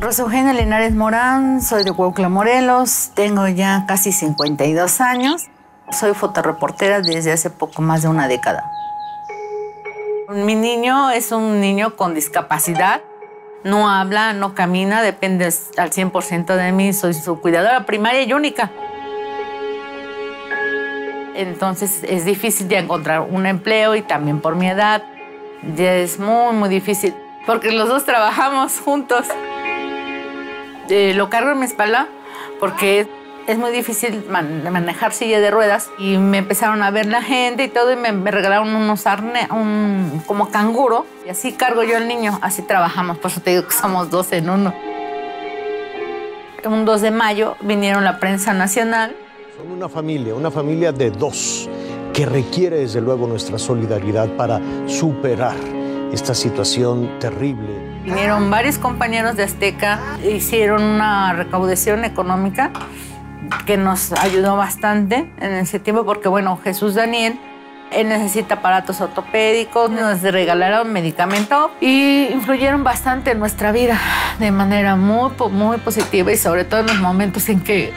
Rosa Eugenia Linares Morán, soy de Huautla, Morelos, tengo ya casi 52 años. Soy fotoreportera desde hace poco más de una década. Mi niño es un niño con discapacidad. No habla, no camina, depende al 100% de mí. Soy su cuidadora primaria y única. Entonces es difícil ya encontrar un empleo y también por mi edad. Ya es muy, muy difícil porque los dos trabajamos juntos. Lo cargo en mi espalda porque es muy difícil manejar silla de ruedas y me empezaron a ver la gente y todo y me regalaron unos arnes, como canguro y así cargo yo al niño, así trabajamos, por eso te digo que somos dos en uno. Un 2 de mayo vinieron la prensa nacional. Son una familia de dos que requiere desde luego nuestra solidaridad para superar esta situación terrible. Vinieron varios compañeros de Azteca, hicieron una recaudación económica que nos ayudó bastante en ese tiempo porque, bueno, Jesús Daniel, él necesita aparatos ortopédicos, nos regalaron medicamento y influyeron bastante en nuestra vida de manera muy, muy positiva y sobre todo en los momentos en que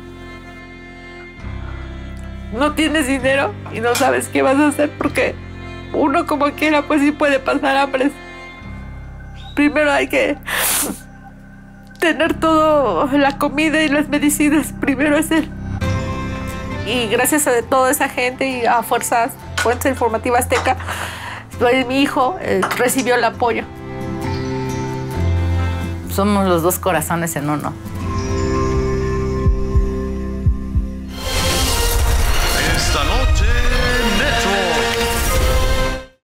no tienes dinero y no sabes qué vas a hacer porque uno como quiera pues sí puede pasar hambre. Primero hay que tener todo, la comida y las medicinas, primero es él. Y gracias a toda esa gente y a Fuerza Informativa Azteca, pues, mi hijo recibió el apoyo. Somos los dos corazones en uno.